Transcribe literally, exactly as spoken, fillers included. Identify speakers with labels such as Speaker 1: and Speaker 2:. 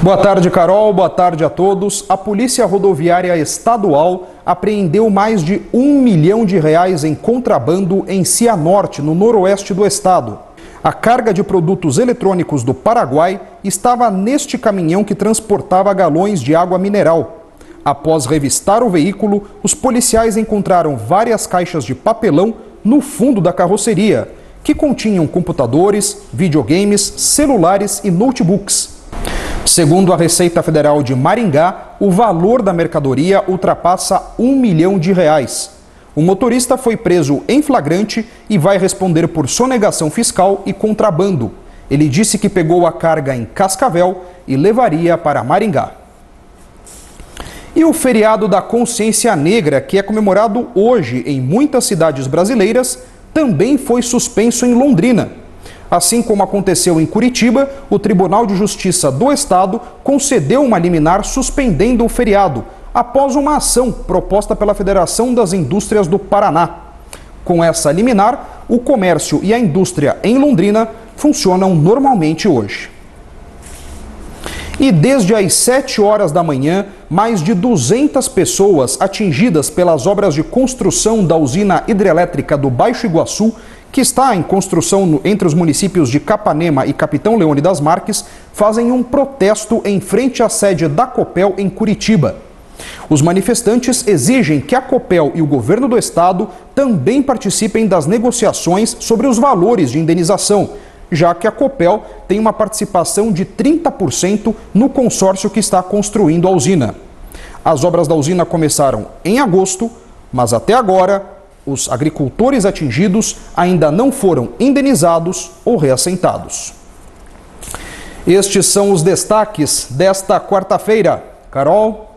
Speaker 1: Boa tarde, Carol. Boa tarde a todos. A Polícia Rodoviária Estadual apreendeu mais de um milhão de reais em contrabando em Cianorte, no noroeste do estado. A carga de produtos eletrônicos do Paraguai estava neste caminhão que transportava galões de água mineral. Após revistar o veículo, os policiais encontraram várias caixas de papelão no fundo da carroceria, que continham computadores, videogames, celulares e notebooks. Segundo a Receita Federal de Maringá, o valor da mercadoria ultrapassa um milhão de reais. O motorista foi preso em flagrante e vai responder por sonegação fiscal e contrabando. Ele disse que pegou a carga em Cascavel e levaria para Maringá. E o feriado da Consciência Negra, que é comemorado hoje em muitas cidades brasileiras, também foi suspenso em Londrina. Assim como aconteceu em Curitiba, o Tribunal de Justiça do Estado concedeu uma liminar suspendendo o feriado, após uma ação proposta pela Federação das Indústrias do Paraná. Com essa liminar, o comércio e a indústria em Londrina funcionam normalmente hoje. E desde as sete horas da manhã, mais de duzentas pessoas atingidas pelas obras de construção da usina hidrelétrica do Baixo Iguaçu, que está em construção entre os municípios de Capanema e Capitão Leone das Marques, fazem um protesto em frente à sede da Copel em Curitiba. Os manifestantes exigem que a Copel e o governo do estado também participem das negociações sobre os valores de indenização, já que a Copel tem uma participação de trinta por cento no consórcio que está construindo a usina. As obras da usina começaram em agosto, mas até agora os agricultores atingidos ainda não foram indenizados ou reassentados. Estes são os destaques desta quarta-feira. Carol?